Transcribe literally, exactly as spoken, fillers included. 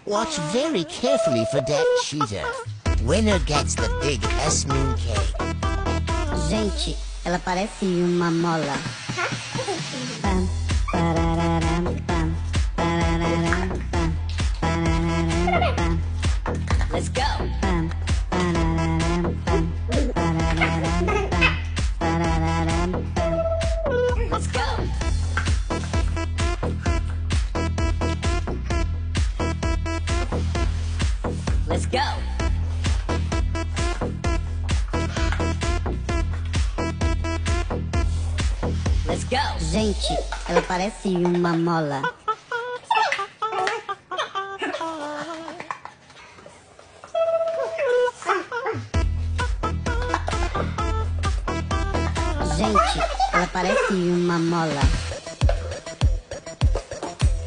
Watch very carefully for that cheater. Winner gets the big S-Moon cake. Gente, ela parece uma mola. Pam, pararam, pam, pararam, pam, pararam, pam. Let's go. Pam, pararam, pam, pararam, pam, pararam, pam. Let's go. Let's go. Let's go. Gente, ela parece uma mola. Gente, ela parece uma mola.